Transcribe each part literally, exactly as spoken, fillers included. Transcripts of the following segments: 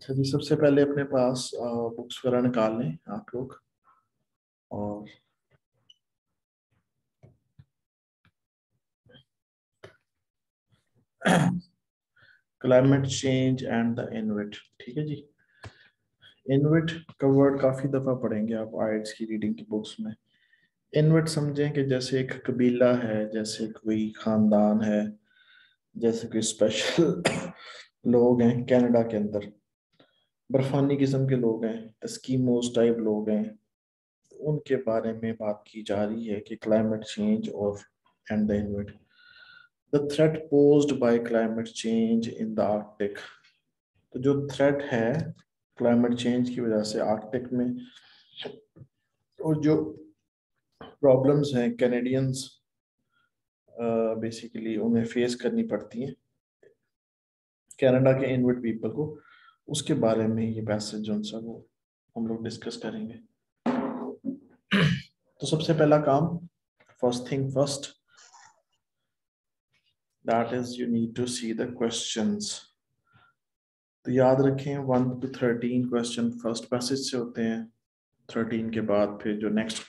अच्छा जी, सबसे पहले अपने पास बुक्स वगैरह निकाल लें आप लोग। और climate change and the Inuit, ठीक है जी। इन्विट का वर्ड काफी दफा पढ़ेंगे आप आइट्स की रीडिंग की बुक्स में। इन्विट समझें कि जैसे एक कबीला है, जैसे कोई खानदान है, जैसे कोई स्पेशल लोग हैं कनाडा के अंदर, बर्फानी किस्म के लोग हैं, एस्कीमोस टाइप लोग हैं। उनके बारे में बात की जा रही है कि क्लाइमेट चेंज और and the Inuit, the threat posed by climate change in the Arctic. तो जो थ्रेट है क्लाइमेट चेंज की वजह से आर्कटिक में, और जो प्रॉब्लम्स हैं कैनेडियंस बेसिकली उन्हें फेस करनी पड़ती हैं कनाडा के इन्विट पीपल को, उसके बारे में ये पैसेज जो सा वो हम लोग डिस्कस करेंगे। तो सबसे पहला काम, first thing first, that is you need to see the questions. तो याद रखें one to thirteen question first passage से होते हैं। थर्टीन के बाद फिर जो next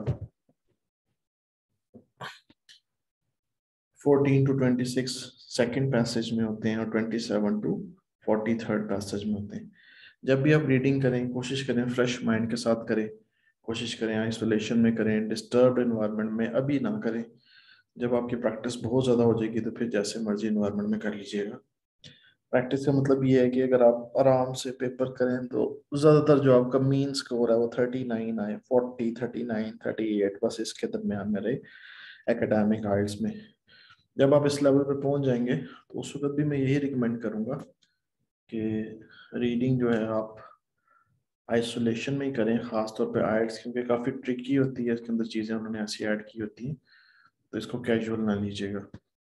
fourteen to twenty six second passage में होते हैं, और twenty seven to forty third passage में होते हैं। जब भी आप रीडिंग करें कोशिश करें फ्रेश माइंड के साथ करें, कोशिश करें आइसोलेशन में करें, डिस्टर्ब्ड एनवायरनमेंट में अभी ना करें। जब आपकी प्रैक्टिस बहुत ज़्यादा हो जाएगी तो फिर जैसे मर्जी एनवायरनमेंट में कर लीजिएगा। प्रैक्टिस का मतलब ये है कि अगर आप आराम से पेपर करें तो ज़्यादातर जो आपका मीन स्कोर है वो थर्टी नाइन आए, forty, thirty nine, thirty eight, बस इसके दरमियान में रहे एकेडमिक आइल्स में। जब आप इस लेवल पे पहुंच जाएंगे तो उस वक्त भी मैं यही रिकमेंड करूंगा कि रीडिंग जो है आप आइसोलेशन में ही करें, खासतौर पे आइल्स, क्योंकि काफ़ी ट्रिकी होती है, इसके अंदर चीज़ें उन्होंने ऐसी ऐड की होती हैं, तो इसको कैजुअल ना लीजिएगा।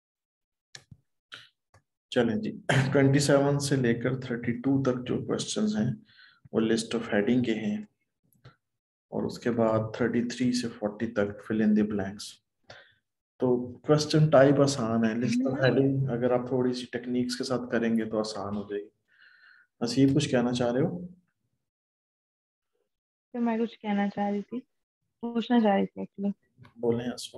चलें जी, ट्वेंटी सेवन से लेकर थर्टी टू तक जो क्वेश्चंस हैं वो लिस्ट ऑफ हेडिंग के हैं, और उसके बाद थर्टी थ्री से फोर्टी तक फिल इन द ब्लैंक्स। तो क्वेश्चन टाइप आसान है, लिस्ट ऑफ हेडिंग अगर आप थोड़ी सी टेक्निक्स के साथ करेंगे तो आसान हो जाएगी। हसीब कुछ कहना चाह रहे हो? तो मैं कुछ कहना चाह रही थी, पूछना चाह रही थी एक्चुअली। बोलें असमा।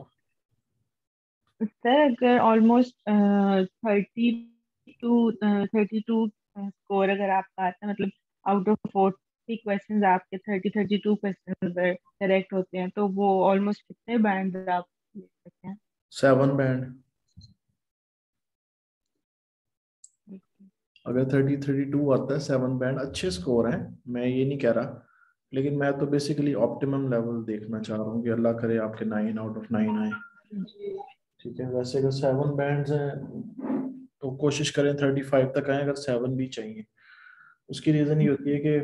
सर अगर almost thirty two thirty two score अगर आपका आता है, मतलब आउट ऑफ फोर्टी क्वेश्चंस आपके थर्टी थर्टी टू क्वेश्चन अगर करेक्ट होते हैं, तो वो ऑलमोस्ट कितने बैंड आप ले सकते हैं? Seven band. अगर थर्टी थर्टी टू आता है, सेवन बैंड अच्छे स्कोर हैं, मैं ये नहीं कह रहा, लेकिन मैं तो बेसिकली ऑप्टिमम लेवल देखना चाह रहा हूँ कि अल्लाह करे आपके नाइन आउट ऑफ नाइन आए। ठीक है, वैसे अगर सेवन बैंड्स हैं तो कोशिश करें थर्टी फाइव तक आए, अगर सेवन भी चाहिए। उसकी रीज़न ये होती है कि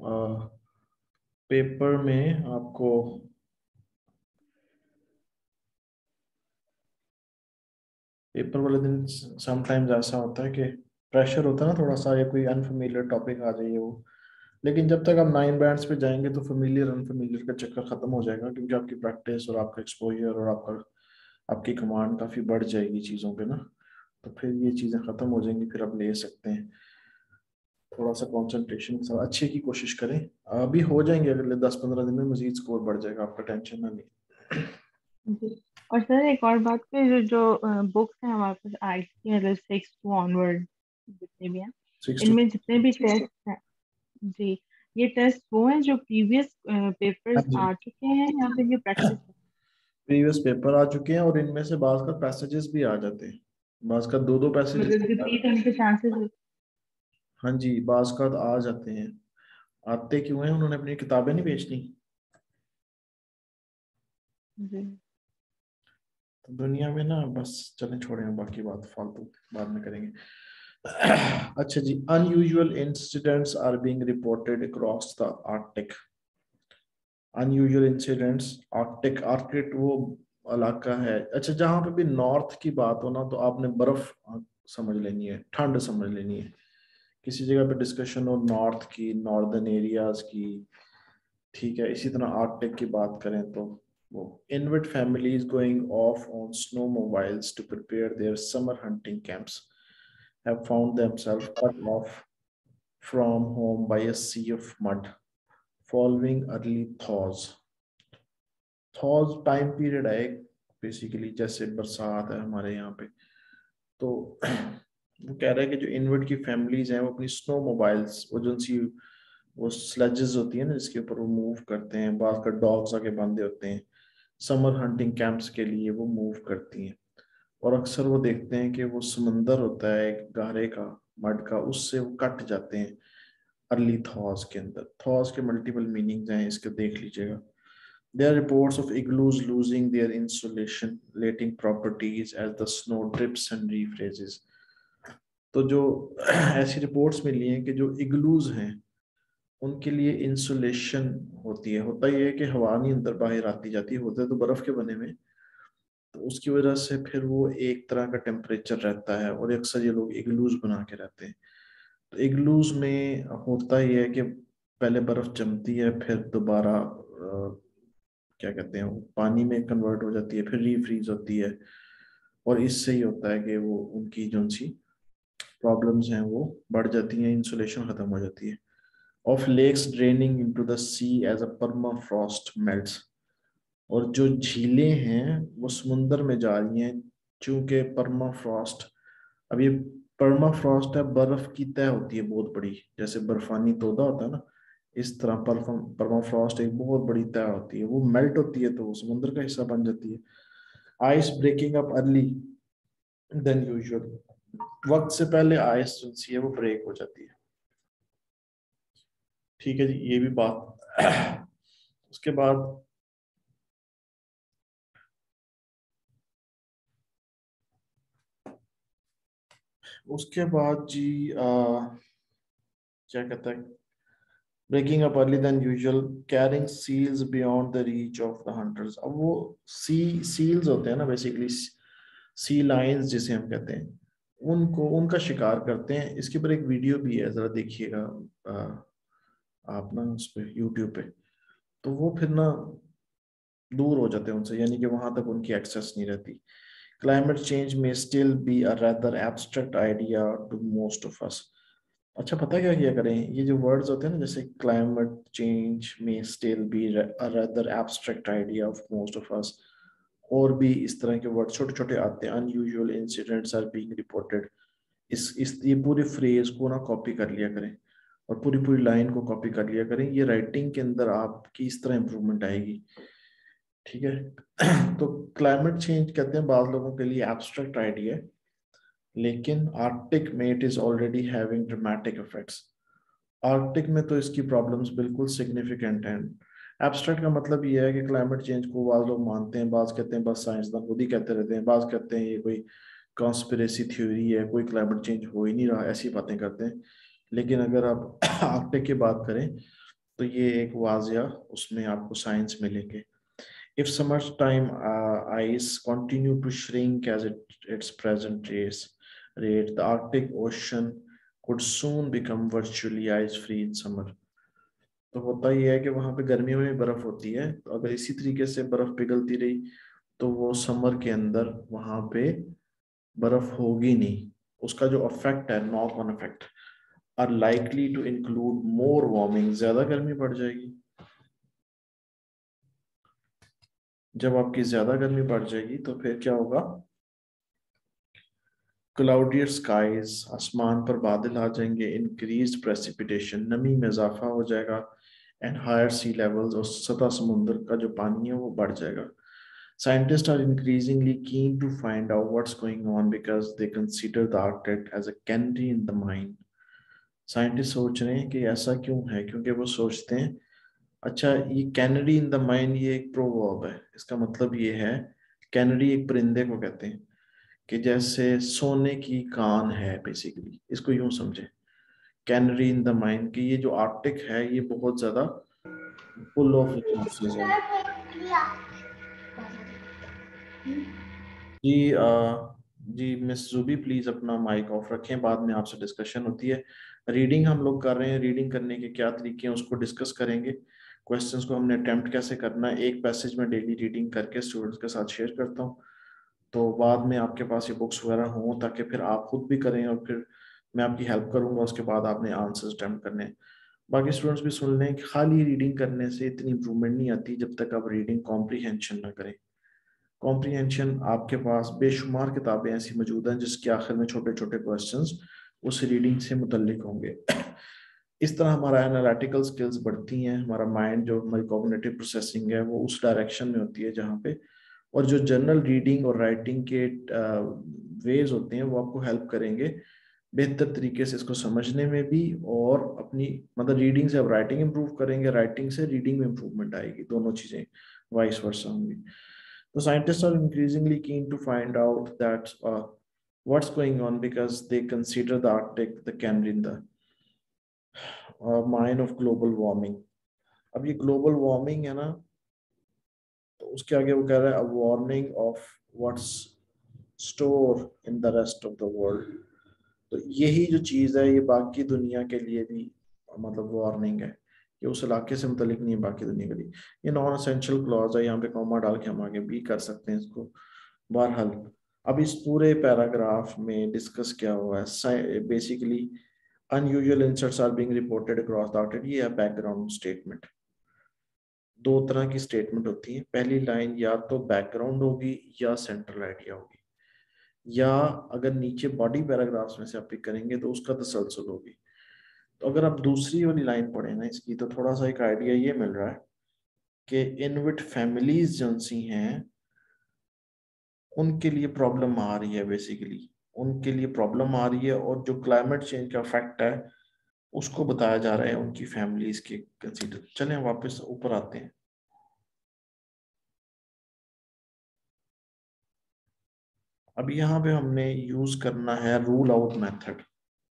पेपर में आपको पेपर वाले दिन समटाइम्स ऐसा होता है कि प्रेशर होता है ना थोड़ा सा, या कोई अनफेमिलियर टॉपिक आ जाइए वो, लेकिन जब तक आप नाइन बैंड्स पे जाएंगे तो फेमिलियर अनफेमिलियर का चक्कर खत्म हो जाएगा, क्योंकि आपकी प्रैक्टिस और आपका एक्सपोजर और आपका आपकी कमांड काफ़ी बढ़ जाएगी चीज़ों पे ना। तो फिर ये चीज़ें ख़त्म हो जाएंगी, फिर आप ले सकते हैं। थोड़ा सा कंसंट्रेशन के साथ अच्छे की कोशिश करें, अभी हो जाएंगे, अगले दस पंद्रह दिन में मजीद स्कोर बढ़ जाएगा आपका, टेंशन ना लें। जी। और सर एक और बात कि जो जो बुक्स हैं हमारे पास आर्ट्स की, मतलब सिक्स टू ऑनवर्ड जितने भी हैं, सिक्स टू इनमें जितने भी टेस्ट हैं, जी, ये टेस्ट वो हैं जो प्रीवियस हाँ पेपर्स जी, आ चुके हैं या फिर ये प्रैक्टिस है? प्रीवियस पेपर आ चुके हैं और इनमें से बाज का पैसेजेस भी आ जाते हैं, बाज का दो दो पैसेजेस। मतलब रिपीट होने के चांसेस? हाँ जी, बाज का आ जाते हैं। आते क्यों हैं, उन्होंने अपनी किताबें नहीं बेचनी। जी। तो दुनिया में ना बस, चलें छोड़ें बाकी बात फालतू बाद में करेंगे। अच्छा जी, unusual incidents are being reported across the Arctic. Unusual incidents, Arctic, Arctic वो इलाका है, अच्छा जहां पे भी नॉर्थ की बात हो ना तो आपने बर्फ समझ लेनी है, ठंड समझ लेनी है। किसी जगह पे डिस्कशन हो नॉर्थ की, नॉर्दर्न एरियाज की, ठीक है, इसी तरह आर्कटिक की बात करें तो वो Inuit families going off on snowmobiles to prepare their summer hunting camps have found themselves cut off from home by a sea of mud following early thaws. thaws time period है basically, जैसे बरसात है हमारे यहाँ पे, तो वो कह रहा है कि जो इनवर्ड की फैमिलीज हैं वो अपनी स्नो मोबाइल्स, वो जो सी वो स्लेजेस होती है ना जिसके ऊपर वो मूव करते हैं, बाहर का डॉग्स आके बांधे होते हैं, समर हंटिंग कैंप्स के लिए वो मूव करती हैं। और अक्सर वो देखते हैं कि वो समंदर होता है एक गहरे का, मड का, उससे वो कट जाते हैं अर्ली थॉस के अंदर। थॉस के मल्टीपल मीनिंग्स हैं, इसके देख लीजिएगा। There are reports of igloos losing their insulating properties as the snow drips and refreezes. तो जो ऐसी रिपोर्ट्स मिली हैं कि जो इग्लूज हैं उनके लिए इंसुलेशन होती है, होता ही है कि हवा नहीं अंदर बाहर आती जाती, होते तो बर्फ के बने में, तो उसकी वजह से फिर वो एक तरह का टेम्परेचर रहता है, और अक्सर ये लोग इग्लूज बना के रहते हैं। तो इग्लूज में होता ही है कि पहले बर्फ जमती है, फिर दोबारा क्या कहते हैं वो पानी में कन्वर्ट हो जाती है, फिर रीफ्रीज होती है, और इससे ही होता है कि वो उनकी जो सी प्रॉब्लम्स हैं वो बढ़ जाती हैं, इंसुलेशन खत्म हो जाती है। Of lakes draining into the sea as a permafrost melts, और जो झीलें हैं वो समुंदर में जा रही हैं चूंकि परमाफ्रॉस्ट, अब ये परमाफ्रॉस्ट है, बर्फ की तह होती है बहुत बड़ी, जैसे बर्फानी तोदा होता है ना, इस तरह परमाफ्रॉस्ट एक बहुत बड़ी तह होती है, वो मेल्ट होती है तो वो समुद्र का हिस्सा बन जाती है। Ice breaking up early than usual, वक्त से पहले आइस जो सी है वो ब्रेक हो जाती है। ठीक है जी, ये भी बात। उसके बाद उसके बाद जी आ, क्या कहता है, breaking up early than usual carrying seals beyond the reach of the hunters. अब वो सी सील्स होते हैं ना बेसिकली, सी लाइंस जिसे हम कहते हैं, उनको उनका शिकार करते हैं। इसके ऊपर एक वीडियो भी है, जरा देखिएगा आप ना उस पर यूट्यूब पे, तो वो फिर ना दूर हो जाते हैं उनसे, यानी कि वहां तक उनकी एक्सेस नहीं रहती। Climate change may still be a rather abstract idea to most of us। अच्छा पता क्या किया करें, ये जो वर्ड्स होते हैं ना जैसे climate change may still be a rather abstract idea of most of us, और भी इस तरह के वर्ड छोटे छोटे आते हैं, unusual incidents are being reported. इस इस ये पूरे फ्रेज को ना कॉपी कर लिया करें, और पूरी पूरी लाइन को कॉपी कर लिया करें, ये राइटिंग के अंदर आपकी इस तरह इंप्रूवमेंट आएगी। ठीक है। तो क्लाइमेट चेंज कहते हैं बाद लोगों के लिए एब्स्ट्रैक्ट आइडिया, लेकिन आर्कटिक में it is already having dramatic effects. Arctic में तो इसकी प्रॉब्लम्स बिल्कुल सिग्निफिकेंट हैं। एब्स्ट्रैक्ट का मतलब ये है कि क्लाइमेट चेंज को बाद लोग मानते हैं, बाज कहते हैं बस साइंसदान खुद ही कहते रहते हैं, बाज कहते हैं ये कोई कॉन्स्पिरेसी थ्योरी है, कोई क्लाइमेट चेंज हो ही नहीं रहा, ऐसी बातें करते हैं। लेकिन अगर आप आर्कटिक की बात करें तो ये एक वाजिया उसमें आपको साइंस मिलेंगे। If summertime uh, ice continue to shrink as it, its present race, rate, the Arctic Ocean could soon become virtually ice-free in summer। तो होता ही है कि वहां पे गर्मियों में बर्फ होती है, तो अगर इसी तरीके से बर्फ पिघलती रही तो वो समर के अंदर वहां पे बर्फ होगी नहीं। उसका जो इफेक्ट है, knock on effect, are likely to include more warming, ज्यादा गर्मी बढ़ जाएगी। जब आपकी ज्यादा गर्मी बढ़ जाएगी तो फिर क्या होगा, क्लाउडियर स्काईज, आसमान पर बादल आ जाएंगे, इंक्रीज्ड प्रेसिपिटेशन, नमी में इजाफा हो जाएगा, एंड हायर सी लेवल्स, और सतह समुद्र का जो पानी है वो बढ़ जाएगा। Scientists are increasingly keen to find out what's going on because they consider the Arctic as a canary in the mine। Scientist सोच रहे हैं कि ऐसा क्यों है, क्योंकि वो सोचते हैं, अच्छा ये कैनरी इन द माइन ये एक प्रोवर्ब है, इसका मतलब ये है, कैनरी एक परिंदे को कहते हैं कि जैसे सोने की कान है, बेसिकली इसको यूं समझे, कैनरी इन द माइन, कि ये जो आर्कटिक है ये बहुत ज्यादा फुल ऑफ रिसोर्सेज है। जी आ, जी मिस जूबी प्लीज अपना माइक ऑफ रखें, बाद में आपसे डिस्कशन होती है। रीडिंग हम लोग कर रहे हैं, रीडिंग करने के क्या तरीके हैं उसको डिस्कस करेंगे। क्वेश्चंस को हमने अटेम्प्ट कैसे करना है, एक पैसेज में डेली रीडिंग करके स्टूडेंट्स के साथ शेयर करता हूँ, तो बाद में आपके पास ये बुक्स वगैरह हों ताकि फिर आप खुद भी करें, और फिर मैं आपकी हेल्प करूंगा, उसके बाद आपने आंसर्स अटेम्प्ट करने हैं। बाकी स्टूडेंट्स भी सुन लें कि खाली रीडिंग करने से इतनी इंप्रूवमेंट नहीं आती जब तक आप रीडिंग कॉम्प्रीहेंशन ना करें। कॉम्प्रीहेंशन, आपके पास बेशुमार किताबें ऐसी मौजूद हैं जिसके आखिर में छोटे छोटे क्वेश्चंस उस रीडिंग से मुतल्लिक होंगे। इस तरह हमारा एनालिटिकल स्किल्स बढ़ती हैं, हमारा माइंड जो हमारी कॉग्निटिव प्रोसेसिंग है वो उस डायरेक्शन में होती है जहाँ पे, और जो जनरल रीडिंग और राइटिंग के वेज होते हैं वो आपको हेल्प करेंगे बेहतर तरीके से इसको समझने में भी, और अपनी मतलब रीडिंग से अब राइटिंग इंप्रूव करेंगे, राइटिंग से रीडिंग में इंप्रूवमेंट आएगी, दोनों चीजें वाइस वर्सा होंगी। तो scientist are increasingly keen to find out that what's going on because they consider the Arctic the canary the mine of global warming. अब ये ग्लोबल वार्मिंग है ना, तो उसके आगे वो कह रहा है a warning of what's store in the rest of the world. तो यही जो चीज़ है ये बाकी दुनिया के लिए भी मतलब वार्निंग है, ये उस इलाके से मुतलिक नहीं है बाकी दुनिया के लिए। ये नॉन असेंशियल क्लॉज है, यहाँ पे कॉमा डाल के हम आगे भी कर सकते हैं इसको। बहरहाल अब इस पूरे पैराग्राफ में डिस्कस क्या हुआ है, basically unusual incidents are being reported across the Arctic, ये है बैकग्राउंड स्टेटमेंट। दो तरह की स्टेटमेंट होती है, पहली लाइन या तो बैकग्राउंड होगी या सेंट्रल आइडिया होगी, या अगर नीचे बॉडी पैराग्राफ्स में से आप पिक करेंगे तो उसका तसलसल होगी। तो अगर आप दूसरी वाली लाइन पढ़े ना इसकी, तो थोड़ा सा एक आइडिया ये मिल रहा है कि इनविट फैमिलीज जो सी हैं उनके लिए प्रॉब्लम आ रही है, बेसिकली उनके लिए प्रॉब्लम आ रही है, और जो क्लाइमेट चेंज का इफेक्ट है उसको बताया जा रहा है उनकी फैमिलीज के कंसीडर। चलें वापस ऊपर आते हैं। अब यहाँ पे हमने यूज करना है रूल आउट मेथड।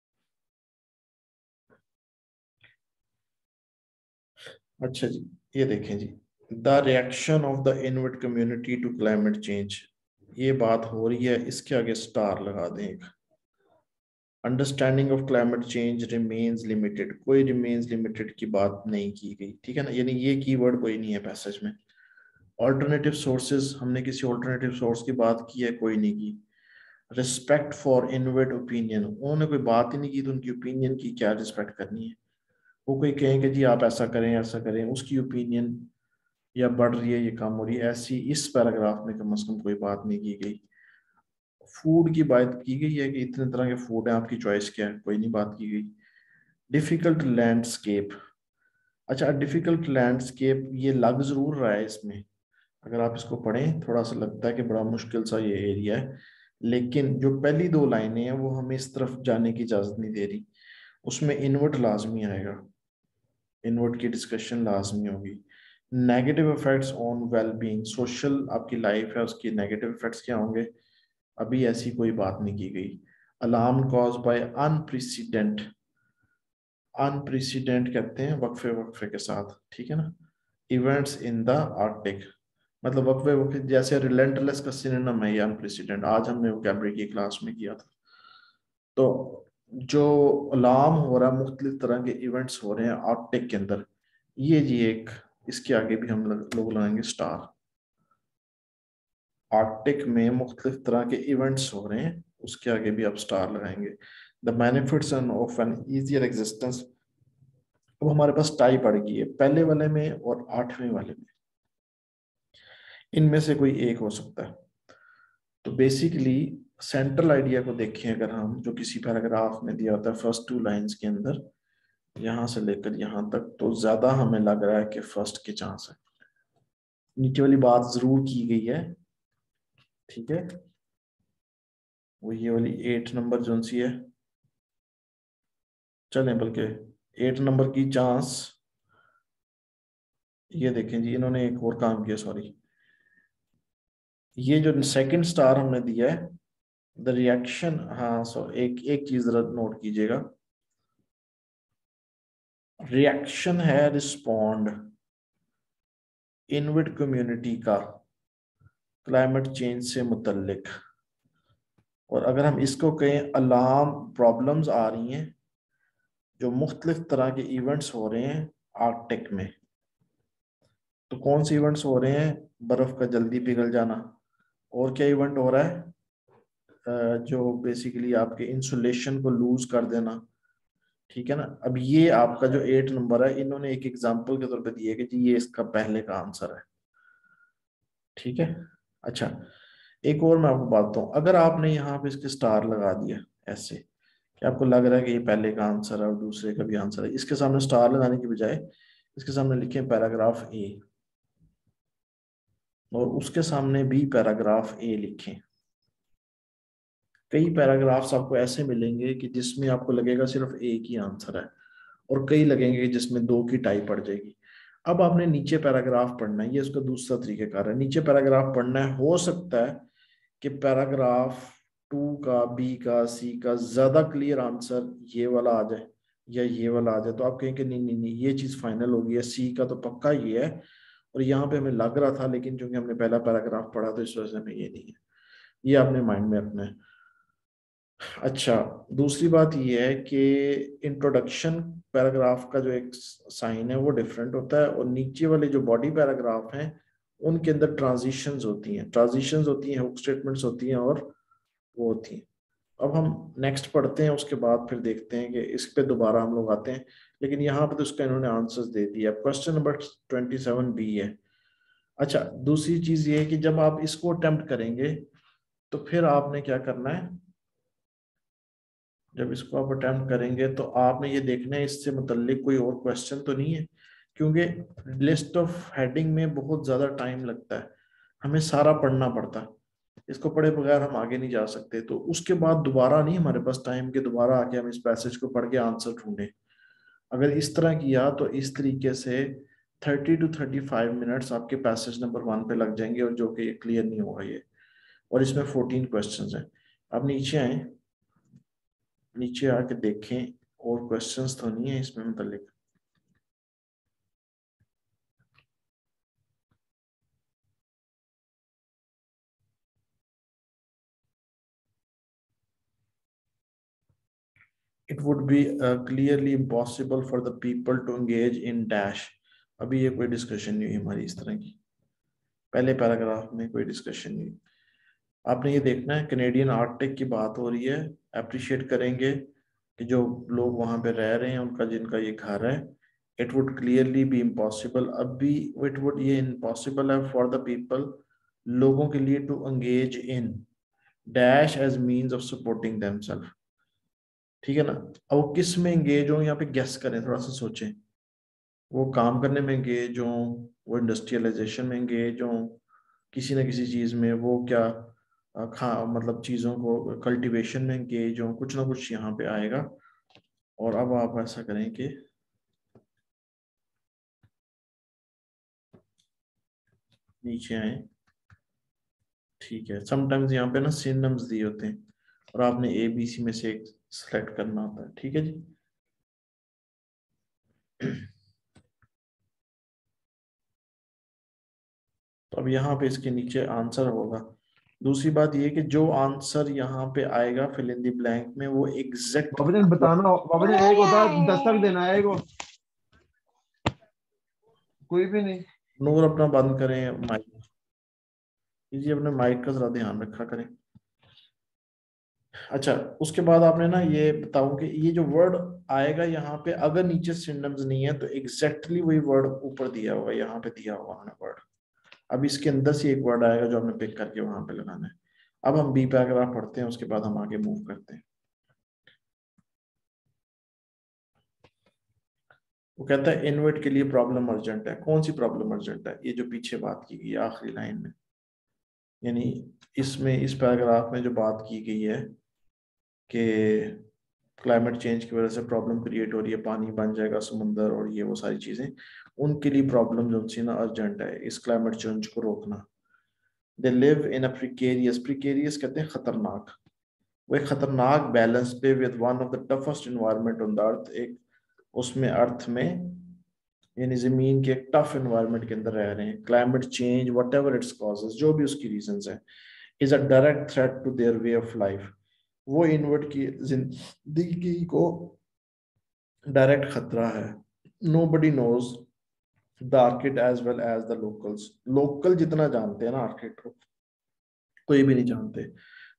अच्छा जी, ये देखें जी, the reaction of the Inuit community to climate change, ये बात हो रही है, इसके आगे स्टार लगा दें एक। Understanding of climate change remains limited, कोई रिमेन्स लिमिटेड की बात नहीं की गई, ठीक है ना, यानी ये कीवर्ड कोई नहीं है पैसेज में। ऑल्टरनेटिव सोर्सेज, हमने किसी ऑल्टरनेटिव सोर्स की बात की है, कोई नहीं की। रिस्पेक्ट फॉर इनविट ओपिनियन, उन्होंने कोई बात ही नहीं की तो उनकी ओपिनियन की क्या रिस्पेक्ट करनी है। वो कोई कहेंगे जी आप ऐसा करें ऐसा करें, उसकी ओपिनियन या बढ़ रही है, ये कम हो रही है, ऐसी इस पैराग्राफ में कम से कम कोई बात नहीं की गई। फूड की बात की गई है कि इतने तरह के फूड है, आपकी चॉइस क्या है, कोई नहीं बात की गई। डिफिकल्ट लैंडस्केप, अच्छा डिफिकल्ट लैंडस्केप ये लग जरूर रहा है इसमें, अगर आप इसको पढ़ें थोड़ा सा लगता है कि बड़ा मुश्किल सा ये एरिया है, लेकिन जो पहली दो लाइनें हैं वो हमें इस तरफ जाने की इजाजत नहीं दे रही। उसमें इनवर्ट लाजमी आएगा, इनवर्ट की डिस्कशन लाजमी होगी। Negative effects on wellbeing, social आपकी लाइफ है उसकी नेगेटिव इफेक्ट्स क्या होंगे, अभी ऐसी कोई बात नहीं की गई। Alarm cause by unprecedented, unprecedented कहते हैं वक्फे वक्फे के साथ, ठीक है ना। इवेंट्स इन द आर्कटिक, मतलब वक्फे वक्फे जैसे रिलेंटलेस का सिनोनिम है ये अनप्रेसिडेंट, आज हमने वोकैबुलरी की क्लास में किया था। तो जो अलार्म हो रहा है, मुख्तलिफ तरह के इवेंट्स हो रहे हैं आर्कटिक के अंदर, ये जी एक, इसके आगे भी हम लोग लोग लगाएंगे स्टार। आर्कटिक में मुख्तलिफ तरह के इवेंट्स हो रहे हैं, उसके आगे भी आप स्टार लगाएंगे। The benefits of an easier existence, अब हमारे पास टाई पड़ गई है पहले वाले में और आठवें वाले में, इनमें से कोई एक हो सकता है। तो बेसिकली सेंट्रल आइडिया को देखें अगर हम, जो किसी पैराग्राफ में दिया होता है फर्स्ट टू लाइंस के अंदर, यहां से लेकर यहां तक, तो ज्यादा हमें लग रहा है कि फर्स्ट के चांस है। नीचे वाली बात जरूर की गई है, ठीक है, वो ये वाली एट नंबर जो सी है, चलें बल्कि एट नंबर की चांस, ये देखें जी इन्होंने एक और काम किया, सॉरी, ये जो सेकंड स्टार हमने दिया है द रिएक्शन, हाँ सो एक एक चीज जरा नोट कीजिएगा, रिएक्शन है रिस्पॉन्ड इनविट कम्युनिटी का क्लाइमेट चेंज से मुतल्लिक, और अगर हम इसको कहें अलार्म प्रॉब्लम्स आ रही हैं जो मुख्तलिफ तरह के इवेंट्स हो रहे हैं आर्कटिक में, तो कौन से इवेंट्स हो रहे हैं, बर्फ का जल्दी पिघल जाना, और क्या इवेंट हो रहा है, जो बेसिकली आपके इंसुलेशन को लूज कर देना, ठीक है ना। अब ये आपका जो एट नंबर है, इन्होंने एक एग्जांपल के तौर पे दिया कि जी ये इसका पहले का आंसर है, ठीक है। अच्छा, एक और मैं आपको बात बताऊं, अगर आपने यहाँ पे इसके स्टार लगा दिया ऐसे कि आपको लग रहा है कि ये पहले का आंसर है और दूसरे का भी आंसर है, इसके सामने स्टार लगाने की बजाय इसके सामने लिखें पैराग्राफ ए, और उसके सामने भी पैराग्राफ ए लिखें। कई पैराग्राफ्स आपको ऐसे मिलेंगे कि जिसमें आपको लगेगा सिर्फ एक ही आंसर है, और कई लगेंगे जिसमें दो की टाई पड़ जाएगी। अब आपने नीचे पैराग्राफ पढ़ना है, ये उसका दूसरा तरीकेकार है। नीचे पैराग्राफ पढ़ना है, हो सकता है कि पैराग्राफ टू का, बी का, सी का ज्यादा क्लियर आंसर ये वाला आ जाए या ये वाला आ जाए, तो आप कहें कि नहीं नहीं नहीं ये चीज फाइनल होगी है, सी का तो पक्का ये है, और यहाँ पे हमें लग रहा था लेकिन चूंकि हमने पहला पैराग्राफ पढ़ा तो इस वजह से हमें ये नहीं है। ये आपने माइंड में रखना है। अच्छा, दूसरी बात यह है कि इंट्रोडक्शन पैराग्राफ का जो एक साइन है वो डिफरेंट होता है, और नीचे वाले जो बॉडी पैराग्राफ हैं उनके अंदर ट्रांजिशंस होती हैं, ट्रांजिशंस होती हैं, हुक स्टेटमेंट्स होती हैं, और वो होती हैं। अब हम नेक्स्ट पढ़ते हैं, उसके बाद फिर देखते हैं कि इस पे दोबारा हम लोग आते हैं, लेकिन यहाँ पे तो उसका इन्होंने आंसर्स दे दिया। Question number twenty seven B है। अच्छा, दूसरी चीज ये है कि जब आप इसको अटेम्प्ट करेंगे तो फिर आपने क्या करना है, जब इसको आप अटेम्प्ट करेंगे तो आपने ये देखना है इससे मुतल्लिक कोई और क्वेश्चन तो नहीं है, क्योंकि लिस्ट ऑफ हेडिंग में बहुत ज़्यादा टाइम लगता है, हमें सारा पढ़ना पड़ता है, इसको पढ़े बगैर हम आगे नहीं जा सकते। तो उसके बाद दोबारा नहीं हमारे पास टाइम के दोबारा आके हम इस पैसेज को पढ़ के आंसर ढूंढें। अगर इस तरह किया तो इस तरीके से thirty two thirty five minutes आपके पैसेज नंबर वन पे लग जाएंगे, और जो कि क्लियर नहीं होगा ये। और इसमें फोर्टीन क्वेश्चन हैं। अब नीचे आए, नीचे आके देखें और क्वेश्चंस तो नहीं है इसमें मतलब। It would be clearly impossible for the people to engage in dash. अभी ये कोई डिस्कशन नहीं हुई हमारी इस तरह की, पहले पैराग्राफ में कोई डिस्कशन नहीं। आपने ये देखना है, कैनेडियन आर्कटिक की बात हो रही है, अप्रिशिएट करेंगे कि जो लोग वहां पे रह रहे हैं उनका, जिनका ये घर है। It would clearly be impossible, अब भी इट वुड ये इम्पॉसिबल है फॉर द पीपल, लोगों के लिए, to engage in dash as means of supporting themselves, ठीक है ना। अब वो किस में एंगेज हो, यहाँ पे गेस करें, थोड़ा सा सोचें। वो काम करने में एंगेज हो, वो इंडस्ट्रियलाइजेशन में एंगेज हो, किसी ना किसी चीज में, वो क्या अ, खा मतलब चीजों को कल्टीवेशन में एंगेज हो, कुछ ना कुछ यहाँ पे आएगा। और अब आप ऐसा करें कि नीचे आए, ठीक है। समटाइम्स यहाँ पे ना सिनोनिम्स दिए होते हैं और आपने ए बी सी में से एक सेलेक्ट करना होता है, ठीक है जी। तो अब यहाँ पे इसके नीचे आंसर होगा। दूसरी बात ये कि जो आंसर यहाँ पे आएगा फिल इन द ब्लैंक में, वो एग्जैक्ट, बाबा जी बताना, बाबा जी एक होता है दस्तक देना है, एक हो, कोई भी नहीं। नूर अपना बंद करें माइक, जी अपने माइक का जरा ध्यान रखा करें। अच्छा, उसके बाद आपने ना ये बताऊं कि ये जो वर्ड आएगा यहाँ पे, अगर नीचे सिनोनिम्स नहीं है तो एग्जैक्टली वही वर्ड ऊपर दिया होगा, यहाँ पे दिया होगा हमने वर्ड। अब इसके अंदर से एक वर्ड आएगा जो हमने पिक करके वहां पे लगाना है। अब हम बी पैराग्राफ पढ़ते हैं, उसके बाद हम आगे मूव करते हैं। वो कहता है इनवर्ट के लिए प्रॉब्लम अर्जेंट है। कौन सी प्रॉब्लम अर्जेंट है? ये जो पीछे बात की गई है आखिरी लाइन में, यानी इसमें इस पैराग्राफ में जो बात की गई है कि क्लाइमेट चेंज की वजह से प्रॉब्लम क्रिएट हो रही है, पानी बन जाएगा समुंदर और ये वो सारी चीजें, उनके लिए प्रॉब्लम जो सी ना अर्जेंट है इस क्लाइमेट चेंज को रोकना। They live in a precarious, precarious कहते हैं खतरनाक, वो एक खतरनाक बैलेंस पे with one of the toughest environment on the earth, एक उसमें अर्थ में यानी जमीन के एक टफ एनवायरनमेंट के अंदर रह रहे हैं। Climate change whatever its causes, जो भी उसकी रीजंस है, is a direct threat to their way of life, वो इनवर्ट की जिंदगी को डायरेक्ट खतरा है। Nobody knows the Arctic as well as the locals, local जितना जानते हैं ना आर्किड को, कोई भी नहीं जानते।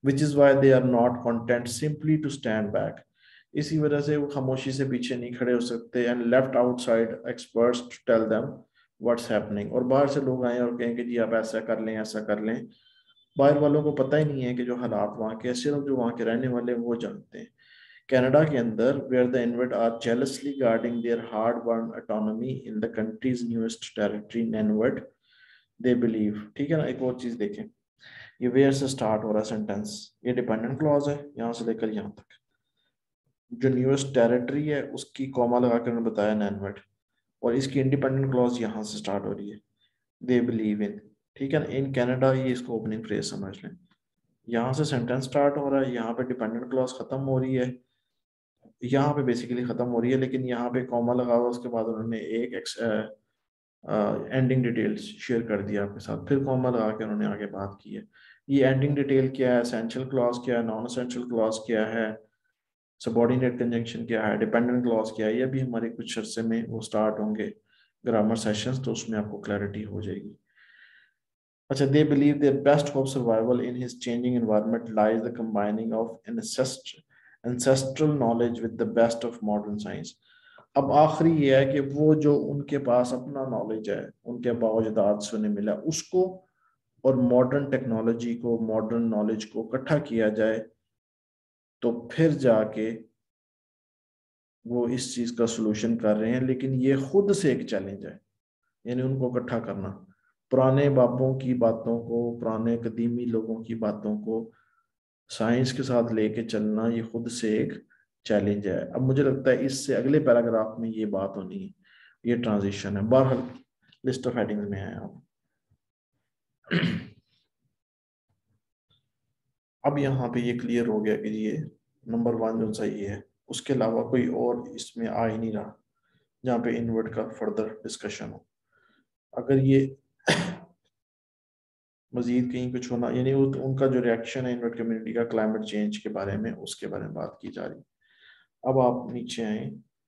Which is why they are not content simply to stand back. इसी वजह से वो खामोशी से पीछे नहीं खड़े हो सकते and left outside experts to tell them what's happening. और बाहर से लोग आए और कहें कि जी आप ऐसा कर लें ऐसा कर लें, बाहर वालों को पता ही नहीं है कि जो हालात वहाँ के, सिर्फ जो वहाँ के रहने वाले वो जानते हैं। कनाडा के अंदर where the Inuit are jealously guarding their hard won autonomy in the country's newest territory Nunavut they believe. ठीक है ना। एक और चीज देखें, ये वेयर से स्टार्ट हो रहा है सेंटेंस, ये डिपेंडेंट क्लॉज है यहाँ से लेकर यहाँ तक। जो न्यूएस्ट टेरिटरी है उसकी कॉमा लगाकर उन्होंने बताया नैनवर्ड, और इसकी इंडिपेंडेंट क्लॉज यहाँ से स्टार्ट हो रही है, दे बिलीव इन। ठीक है ना। इन कनाडा, ये इसको ओपनिंग फ्रेज समझ लें। यहाँ से सेंटेंस स्टार्ट हो रहा है, यहाँ पे डिपेंडेंट क्लॉज खत्म हो रही है, यहाँ पे बेसिकली खत्म हो रही है, लेकिन यहाँ पे कॉमा लगा हुआ, उसके बाद उन्होंने एक एंडिंग डिटेल्स शेयर कर दिया आपके साथ, फिर कॉमा लगा के उन्होंने आगे बात की है। ये एंडिंग डिटेल क्या है, एसेंशियल क्लॉज क्या है, नॉन एसेंशियल क्लॉज क्या है, सबऑर्डिनेट कंजंक्शन क्या है, डिपेंडेंट क्लॉज क्या है, ये भी हमारे कुछ अरसे में वो स्टार्ट होंगे ग्रामर सेशंस, तो उसमें आपको क्लैरिटी हो जाएगी। अच्छा, they believe their best of survival in his changing environment lies the combining of ancestral knowledge with the best of modern science. अब आखिरी ये है कि वो जो उनके पास अपना नॉलेज है, उनके अबाउजदाद से उन्हें मिला, उसको और मॉडर्न टेक्नोलॉजी को, मॉडर्न नॉलेज को इकट्ठा किया जाए, तो फिर जाके वो इस चीज का सलूशन कर रहे हैं। लेकिन ये खुद से एक चैलेंज है, यानी उनको इकट्ठा करना, पुराने बाबों की बातों को, पुराने कदीमी लोगों की बातों को साइंस के साथ लेके चलना, ये खुद से एक चैलेंज है। अब मुझे लगता है इससे अगले पैराग्राफ में ये बात होनी है, ये ट्रांजिशन है। बहरहाल लिस्ट ऑफ हेडिंग्स में है आप। अब यहाँ पे ये क्लियर हो गया कि ये नंबर वन जो सा ये है, उसके अलावा कोई और इसमें आ ही नहीं रहा जहाँ पे इनवर्ट का फर्दर डिस्कशन हो। अगर ये मजीद कहीं कुछ होना, यानी उनका जो रिएक्शन है इनवर्ट कम्युनिटी का क्लाइमेट चेंज के बारे में, उसके बारे में बात की जा रही। अब आप नीचे आए,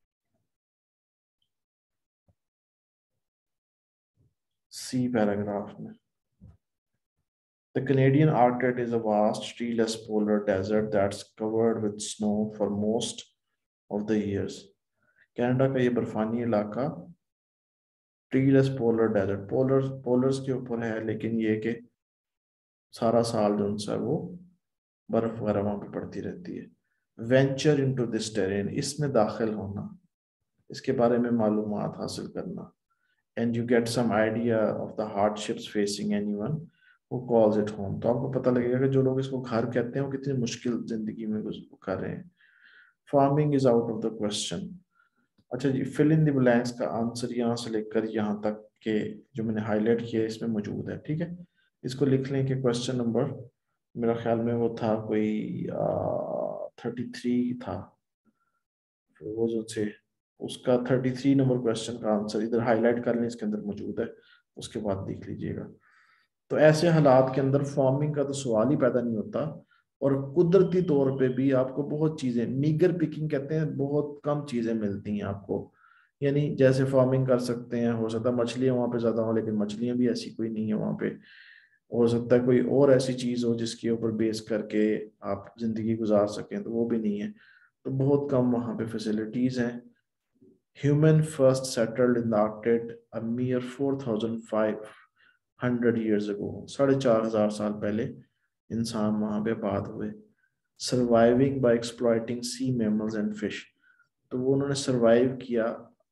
सी पैराग्राफ में। The Canadian Arctic is a vast, treeless polar desert that's covered with snow for most of the years. Canada का ये बर्फानी इलाका treeless polar desert, polar polars के ऊपर है, लेकिन ये कि सारा साल जो उनसा वो बर्फ वगैरह वहां पे पड़ती रहती है। वेंचर इनटू दिस टेरेन, इसमें दाखिल होना, इसके बारे में मालूमात हासिल करना, and you get some idea of the hardships facing anyone who calls it home. तो आपको पता लगेगा कि जो लोग इसको घर कहते हैं वो कितनी मुश्किल जिंदगी में कर रहे हैं। Farming is out of the question. अच्छा जी, फिल इन द ब्लैंक्स का आंसर यहाँ से लेकर यहाँ तक के जो मैंने हाईलाइट किया इसमें मौजूद है। ठीक है, इसको लिख लें कि क्वेश्चन नंबर, मेरा ख्याल में वो था कोई थर्टी थ्री था, वो जो थे उसका थर्टी थ्री नंबर क्वेश्चन का आंसर इधर हाईलाइट कर लें, इसके अंदर मौजूद है, उसके बाद देख लीजिएगा। तो ऐसे हालात के अंदर फार्मिंग का तो सवाल ही पैदा नहीं होता, और कुदरती तौर पे भी आपको बहुत चीजें, मीगर पिकिंग कहते हैं, बहुत कम चीजें मिलती हैं आपको। यानी जैसे फार्मिंग कर सकते हैं, हो सकता है मछलियां वहां पे ज्यादा हो, लेकिन मछलियां भी ऐसी कोई नहीं है वहां पे। हो सकता है कोई और ऐसी चीज हो जिसके ऊपर बेस करके आप जिंदगी गुजार सकें, तो वो भी नहीं है। तो बहुत कम वहां पे फैसिलिटीज हैं। Human first settled in the Arctic a mere four thousand five hundred years ago, साढ़े चार हजार साल पहले इंसान वहां पे आबाद हुए। Surviving by exploiting sea mammals and fish, तो वो उन्होंने सर्वाइव किया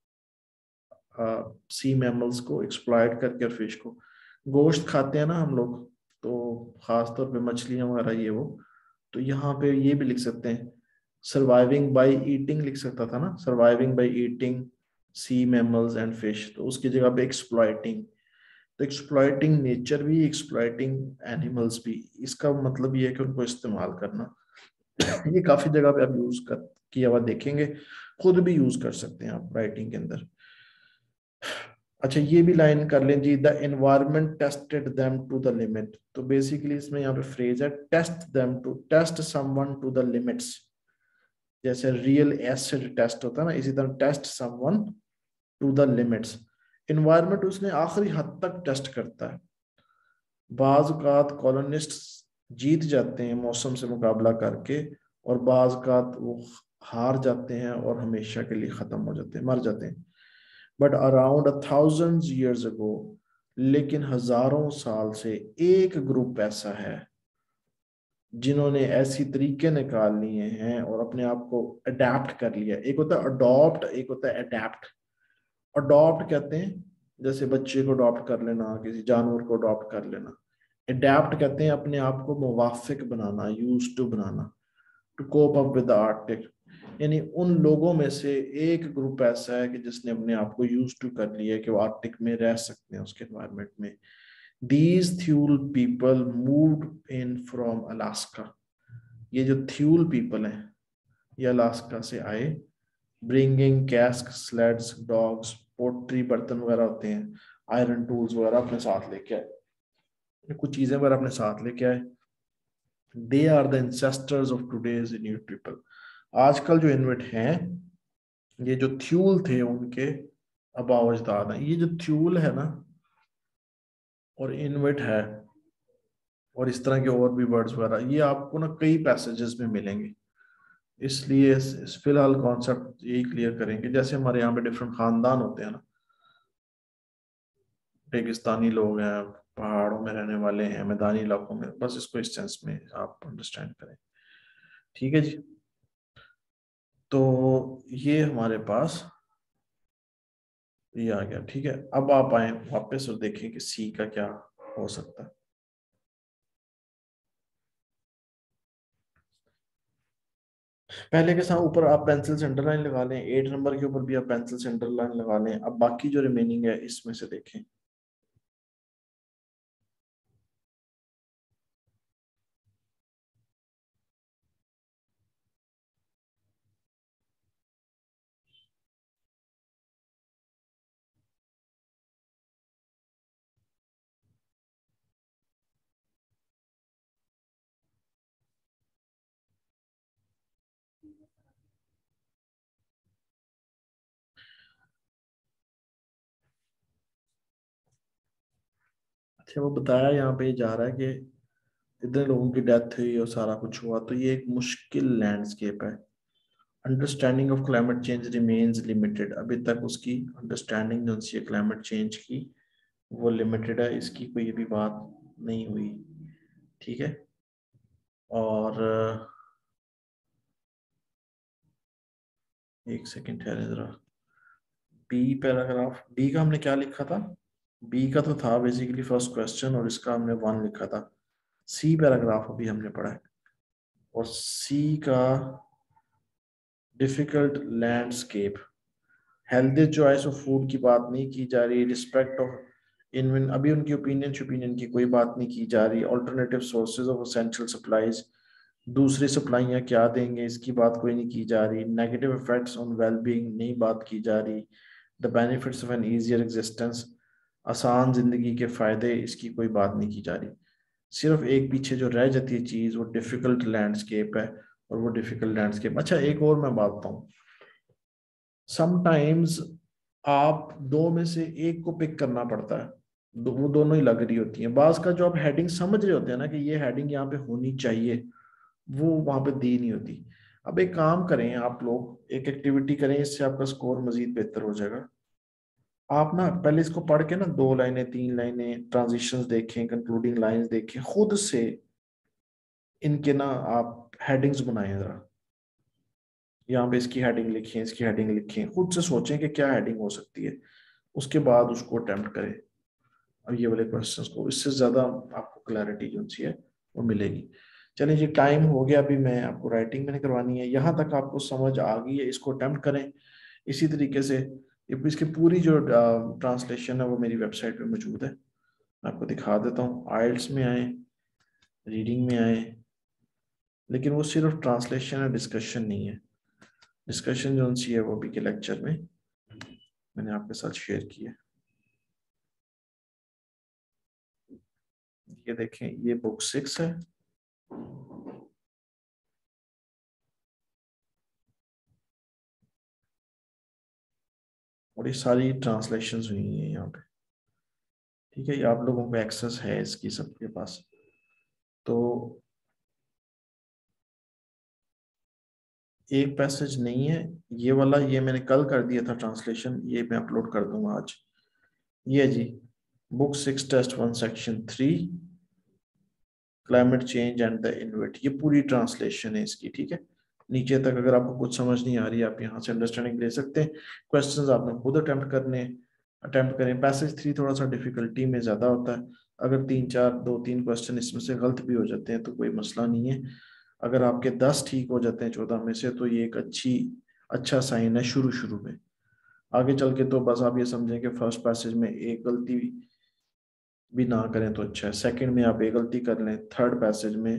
सी मैमल्स को एक्सप्लॉइट करके, और फिश को। गोश्त खाते हैं ना हम लोग, तो खास तौर पे मछलियां वगैरह ये वो, तो यहाँ पे ये भी लिख सकते हैं सर्वाइविंग बाय ईटिंग, लिख सकता था ना, surviving by eating sea mammals and fish, तो उसकी जगह पे एक्सप्लॉइटिंग। तो एक्सप्लॉइटिंग नेचर भी, एक्सप्लॉइटिंग एनिमल्स भी, इसका मतलब ये है कि उनको इस्तेमाल करना। ये काफी जगह पे आप यूज कर किया हुआ देखेंगे, खुद भी यूज कर सकते हैं आप राइटिंग के अंदर। अच्छा, ये भी लाइन कर लें जी, the environment tested them to the limit. तो बेसिकली इसमें यहाँ पे फ्रेज है test them to, test someone to the limits. जैसे रियल एसिड टेस्ट होता है ना, इसी तरह test someone to the limits. Environment उसने आखिरी हद तक टेस्ट करता है। बाज़ औक़ात कॉलोनिस्ट जीत जाते हैं मौसम से मुकाबला करके, और बाज का वो हार जाते हैं और हमेशा के लिए खत्म हो जाते हैं, मर जाते हैं। But around a thousand years ago, लेकिन हजारों साल से एक ग्रुप ऐसा है जिन्होंने ऐसी तरीके निकाल लिए हैं और अपने आप को अडेप्ट कर लिया। एक होता है अडॉप्ट, एक होता है अडेप्ट। अडॉप्ट कहते हैं जैसे बच्चे को अडॉप्ट कर लेना, किसी जानवर को अडॉप्ट कर लेना। अडेप्ट कहते हैं अपने आप को मुवाफिक बनाना, यूज टू बनाना, to cope up with the Arctic. यानी उन लोगों में से एक ग्रुप ऐसा है कि जिसने अपने आप को यूज टू कर लिया है कि वो आर्टिक में रह सकते हैं, उसके एनवायरमेंट में। These Thule people moved in from Alaska। ये जो थ्यूल पीपल हैं ये अलास्का से आए, bringing kayaks, sleds, dogs, pottery, बर्तन वगैरह होते हैं, आयरन टूल्स वगैरह अपने साथ लेके आए, कुछ चीजें वगैरह अपने साथ लेके आए। They are the ancestors of today's Inuit people. आजकल जो इन्विट हैं ये जो थ्यूल थे उनके आबाव अजदाद हैं। ये जो थ्यूल है ना और इन्विट है और इस तरह के और भी वर्ड्स वगैरह, ये आपको ना कई पैसेजेस में मिलेंगे। इसलिए इस, इस फिलहाल कॉन्सेप्ट यही क्लियर करेंगे। जैसे हमारे यहाँ पे डिफरेंट खानदान होते हैं ना, रेगिस्तानी लोग हैं, पहाड़ों में रहने वाले हैं, मैदानी इलाकों में, बस इसको इस सेंस में आप अंडरस्टैंड करें। ठीक है जी। तो ये हमारे पास ये आ गया। ठीक है, अब आप आए वापस और देखें कि सी का क्या हो सकता है। पहले के साथ ऊपर आप पेंसिल से अंडरलाइन लगा लें, एट नंबर के ऊपर भी आप पेंसिल से अंडरलाइन लगा लें। अब बाकी जो रिमेनिंग है इसमें से देखें। अच्छा, वो बताया यहाँ पे जा रहा है कि इतने लोगों की डेथ हुई और सारा कुछ हुआ, तो ये एक मुश्किल लैंडस्केप है। Understanding of climate change remains limited. अभी तक उसकी अंडरस्टैंडिंग जो सी क्लाइमेट चेंज की वो लिमिटेड है, इसकी कोई भी बात नहीं हुई। ठीक है, और एक सेकेंड ठहरे जरा। बी पैराग्राफ, बी का हमने क्या लिखा था? बी का तो था बेसिकली फर्स्ट क्वेश्चन और इसका हमने वन लिखा था। सी पैराग्राफ अभी हमने पढ़ा है, और सी का difficult landscape, healthy choice of food की बात नहीं की जा रही, रिस्पेक्ट ऑफ इन अभी उनकी ओपिनियन ओपिनियन की कोई बात नहीं की जा रही, alternative sources of essential supplies, दूसरी सप्लाइयाँ क्या देंगे इसकी बात कोई नहीं की जा रही, नेगेटिव इफेक्ट्स ऑन वेलबींग नहीं बात की जा रही, the benefits of an easier existence, आसान जिंदगी के फायदे, इसकी कोई बात नहीं की जा रही। सिर्फ एक पीछे जो रह जाती है चीज वो डिफिकल्ट लैंडस्केप है, और वो डिफिकल्ट लैंडस्केप। अच्छा, एक और मैं बात बताऊं, समटाइम्स आप दो में से एक को पिक करना पड़ता है, दो, वो दोनों ही लग रही होती हैं। बाज का जो आप हेडिंग समझ रहे होते हैं ना कि ये हेडिंग यहाँ पे होनी चाहिए, वो वहां पे दी नहीं होती। अब एक काम करें आप लोग, एक एक्टिविटी करें, इससे आपका स्कोर मजीद बेहतर हो जाएगा। आप ना पहले इसको पढ़ के ना दो लाइनें तीन लाइनें ट्रांजिशंस देखें, कंक्लूडिंग लाइंस देखें, खुद से इनके ना आप हेडिंग्स बनाएं जरा। यहाँ पे इसकी हेडिंग लिखें, इसकी हेडिंग लिखें, खुद से सोचें कि क्या हेडिंग हो सकती है, उसके बाद उसको अटेम्प्ट करें। अब ये वाले क्वेश्चंस को, इससे ज्यादा आपको क्लैरिटी जो सी है वो मिलेगी। चलिए जी, टाइम हो गया, अभी मैं आपको राइटिंग मैंने करवानी है। यहाँ तक आपको समझ आ गई है, इसको अटेम्प्ट करें। इसी तरीके से इसकी पूरी जो ट्रांसलेशन है वो मेरी वेबसाइट पे मौजूद है, मैं आपको दिखा देता हूँ। आइल्स में आए, रीडिंग में आए, लेकिन वो सिर्फ ट्रांसलेशन है, डिस्कशन नहीं है। डिस्कशन जो सी है वो भी के लेक्चर में मैंने आपके साथ शेयर की है। ये देखें, ये बुक सिक्स है, और ये सारी ट्रांसलेशंस हुई हैं यहाँ पे। ठीक है, ये आप लोगों को एक्सेस है इसकी सबके पास। तो एक पैसेज नहीं है ये वाला, ये मैंने कल कर दिया था ट्रांसलेशन, ये मैं अपलोड कर दूंगा आज। ये जी book six test one section three climate change and the Inuit, ये पूरी ट्रांसलेशन है इसकी, ठीक है। नीचे तक अगर आपको कुछ समझ नहीं आ रही आप यहाँ से अंडरस्टैंडिंग ले सकते हैं। क्वेश्चंस आपने खुद अटेम्प्ट करने अटेम्प्ट करें। पैसेज थ्री थोड़ा सा डिफिकल्टी में ज़्यादा होता है, अगर तीन चार दो तीन क्वेश्चन इसमें से गलत भी हो जाते हैं तो कोई मसला नहीं है। अगर आपके दस ठीक हो जाते हैं चौदह में से तो ये एक अच्छी अच्छा साइन है शुरू शुरू में। आगे चल के तो बस आप ये समझें कि फर्स्ट पैसेज में एक गलती भी ना करें तो अच्छा है, सेकंड में आप एक गलती कर लें, थर्ड पैसेज में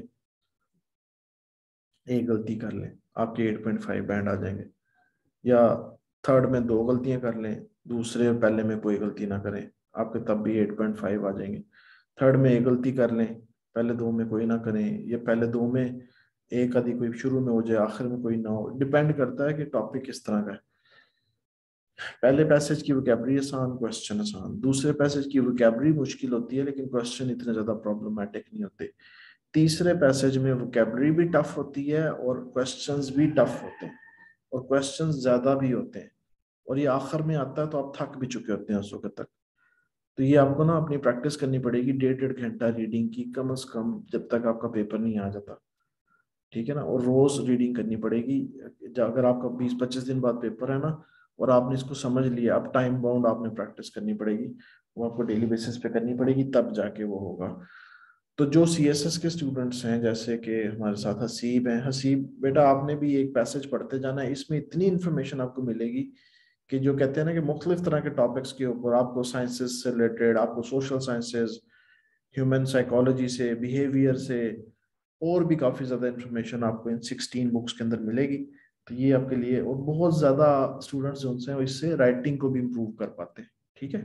एक गलती कर लें, आपके एट पॉइंट फाइव बैंड आ जाएंगे। या थर्ड में दो गलतियां कर लें, दूसरे और पहले में कोई गलती ना करें, आपके तब भी एट पॉइंट फाइव आ जाएंगे। थर्ड में एक गलती कर लें, पहले दो में कोई ना करें, या पहले दो में एक आदि कोई शुरू में हो जाए आखिर में कोई ना हो, डिपेंड करता है कि टॉपिक किस तरह का है। पहले पैसेज की वोकैबुलरी आसान, क्वेश्चन आसान। दूसरे पैसेज की वोकैबुलरी मुश्किल होती है लेकिन क्वेश्चन इतने ज्यादा प्रॉब्लमैटिक नहीं होते। तीसरे पैसेज में वोकैबुलरी भी टफ होती है और क्वेश्चंस भी टफ होते हैं, और क्वेश्चंस ज्यादा भी होते हैं, और ये आखिर में आता है तो आप थक भी चुके होते हैं उस वक्त तक। तो ये आपको ना अपनी प्रैक्टिस करनी पड़ेगी डेढ़ डेढ़ घंटा रीडिंग की कम से कम, जब तक आपका पेपर नहीं आ जाता, ठीक है ना। और रोज रीडिंग करनी पड़ेगी। अगर आपका बीस पच्चीस दिन बाद पेपर है ना और आपने इसको समझ लिया, अब टाइम बाउंड आपने प्रैक्टिस करनी पड़ेगी, वो आपको डेली बेसिस पे करनी पड़ेगी, तब जाके वो होगा। तो जो सी एस एस के स्टूडेंट्स हैं जैसे कि हमारे साथ हसीब हैं, हसीब बेटा आपने भी एक पैसेज पढ़ते जाना है, इसमें इतनी इन्फॉर्मेशन आपको मिलेगी कि जो कहते हैं ना कि मुख्तलिफ तरह के टॉपिक्स के ऊपर, आपको साइंसेस से रिलेटेड, आपको सोशल साइंसेस, ह्यूमन साइकोलॉजी से, बिहेवियर से, और भी काफ़ी ज़्यादा इन्फॉर्मेशन आपको इन सिक्सटीन बुक्स के अंदर मिलेगी। तो ये आपके लिए, और बहुत ज़्यादा स्टूडेंट्स जो हैं इससे राइटिंग को भी इम्प्रूव कर पाते हैं, ठीक है।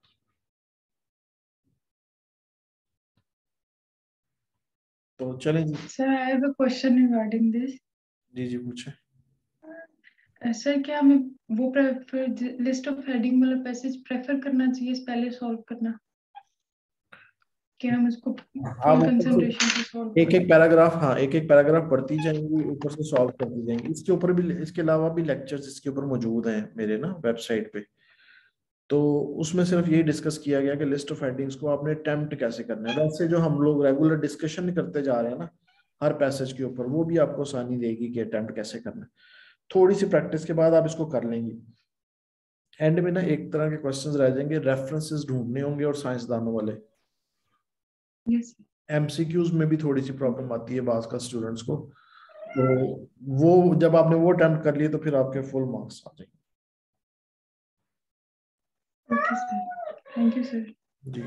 तो चलें जी। Sir, I have a question regarding this. जी जी पूछें। सर क्या हमें वो प्रेफर लिस्ट ऑफ हेडिंग वाला पैसेज प्रेफर करना चाहिए पहले सॉल्व करना, क्या हम इसको आप फुल ऊपर कंसंट्रेशन से सॉल्व से एक करें? एक पैराग्राफ, हाँ एक एक पैराग्राफ पढ़ती जाएंगी, ऊपर से सॉल्व करती जाएंगी। इसके ऊपर भी, इसके अलावा भी लेक्चर्स इसके ऊपर मौजूद हैं मेरे ना वेबसाइट पे। तो उसमें सिर्फ यही डिस्कस किया गया कि लिस्ट ऑफ हेडिंग्स को आपने अटेम्प्ट कैसे करना है। वैसे जो हम लोग रेगुलर डिस्कशन करते जा रहे हैं ना हर पैसेज के ऊपर, वो भी आपको आसानी देगी कि अटेम्प्ट कैसे करना है। थोड़ी सी प्रैक्टिस के बाद आप इसको कर लेंगे। एंड में ना एक तरह के क्वेश्चंस रह जाएंगे, रेफरेंसेस ढूंढने होंगे और साइंसदानों वाले। Yes. एमसीक्यूज में भी थोड़ी सी प्रॉब्लम आती है बाज का स्टूडेंट्स को, तो वो जब आपने वो अटेम्प्ट कर लिए तो फिर आपके फुल मार्क्स आ जाएंगे। Okay, sir. Thank you, sir. जी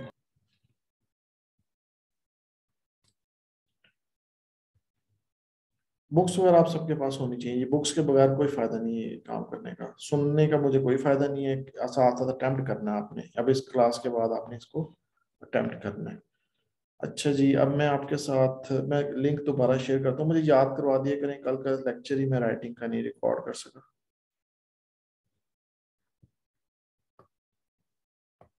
बुक्स वगैरह आप सबके पास होनी चाहिए, ये बुक्स के बगैर कोई फायदा नहीं है काम करने का, सुनने का मुझे कोई फायदा नहीं है। ऐसा आता था अटेम्प्ट करना है आपने, अब इस क्लास के बाद आपने इसको अटेम्प्ट करना है। अच्छा जी, अब मैं आपके साथ मैं लिंक दोबारा शेयर करता हूँ, मुझे याद करवा दिया करें, कल का लेक्चर ही मैं राइटिंग का नहीं रिकॉर्ड कर सका।